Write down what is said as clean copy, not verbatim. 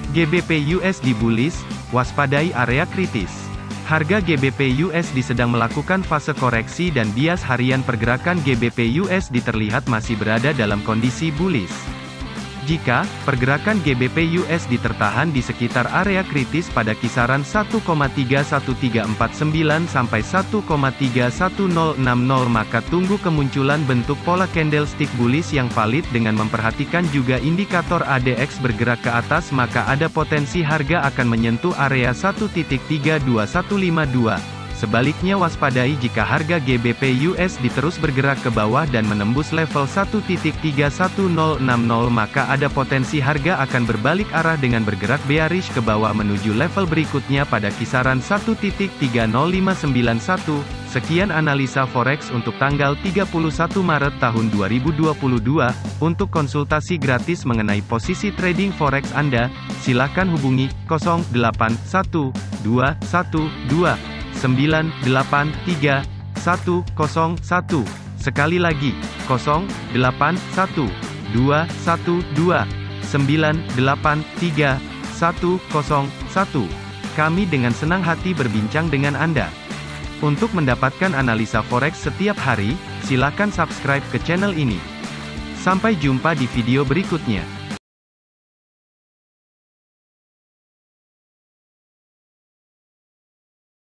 GBP USD bullish, waspadai area kritis. Harga GBP USD sedang melakukan fase koreksi dan bias harian pergerakan GBP USD terlihat masih berada dalam kondisi bullish. Jika pergerakan GBP USD tertahan di sekitar area kritis pada kisaran 1,31349 sampai 1,31060 maka tunggu kemunculan bentuk pola candlestick bullish yang valid dengan memperhatikan juga indikator ADX bergerak ke atas maka ada potensi harga akan menyentuh area 1.32152. Sebaliknya waspadai jika harga GBP USD terus bergerak ke bawah dan menembus level 1.31060 maka ada potensi harga akan berbalik arah dengan bergerak bearish ke bawah menuju level berikutnya pada kisaran 1.30591. Sekian analisa forex untuk tanggal 31 Maret tahun 2022. Untuk konsultasi gratis mengenai posisi trading forex Anda, silakan hubungi 081212 983 101. Sekali lagi, 081212 983 101. Kami dengan senang hati berbincang dengan Anda. Untuk mendapatkan analisa forex setiap hari, silakan subscribe ke channel ini. Sampai jumpa di video berikutnya.